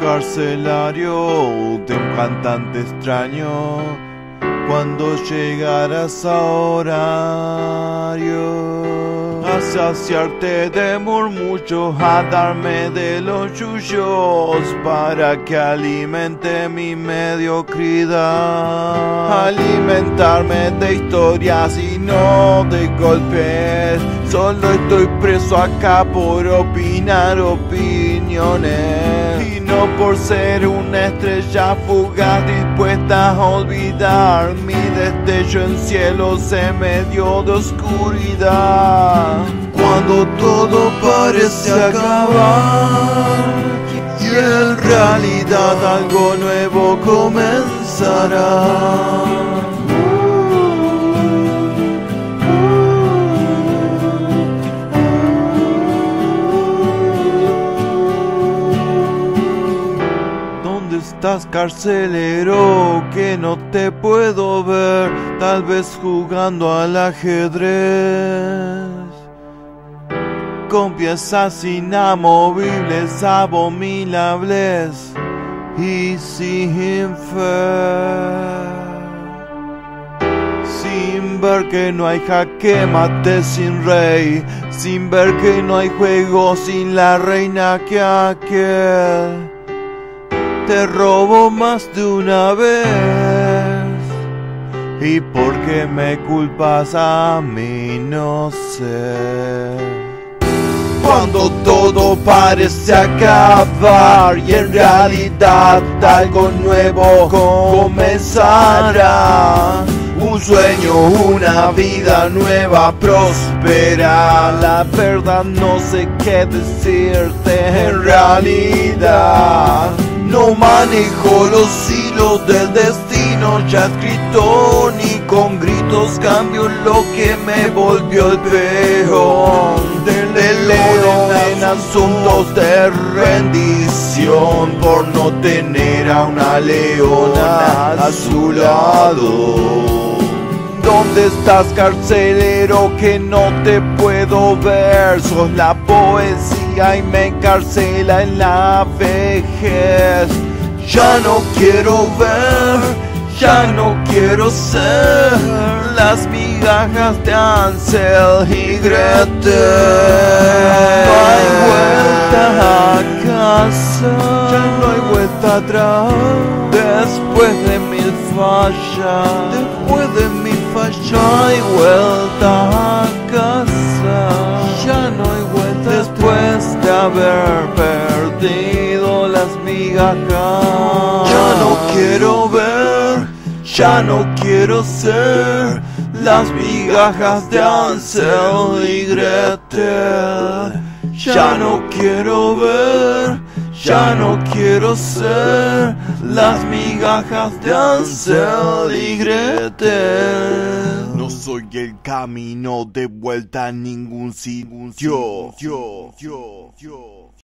carcelario de un cantante extraño, cuando llegarás a horario, a saciarte de murmullos, a darme de los yuyos, para que alimente mi mediocridad, alimentarme de historias y no de golpes. Solo estoy preso acá por opinar opiniones, y no por ser una estrella fugaz dispuesta a olvidar mi destello en cielos en medio de oscuridad. Cuando todo parece acabar y en realidad algo nuevo comenzará. ¿Dónde estás, carcelero? Que no te puedo ver, tal vez jugando al ajedrez, con piezas inamovibles, abominables y sin fe, sin ver que no hay jaque mate sin rey, sin ver que no hay juego sin la reina, que aquel te robo más de una vez. ¿Y por qué me culpas a mí? No sé. Cuando todo parece acabar y en realidad algo nuevo comenzará, un sueño, una vida nueva, próspera. La verdad no sé qué decirte en realidad. No manejo los hilos del destino ya escrito, ni con gritos cambio lo que me volvió el peón del león en asuntos de rendición, por no tener a una leona a su lado. ¿Dónde estás, carcelero, que no te puedo ver? Sos la poesía y me encarcela en la vejez. Ya no quiero ver, ya no quiero ser las migajas de Hansel y Gretel. No hay vuelta a casa, ya no hay vuelta atrás. Después de mil fallas, después de mil fallas, no hay vuelta a casa, ya no hay vuelta después de haber perdido las migajas. Ya no quiero ver, ya no quiero ser las migajas de Hansel y Gretel. Ya no quiero ver, ya no quiero ser las migajas de Hansel y Gretel. No soy el camino de vuelta a ningún sitio.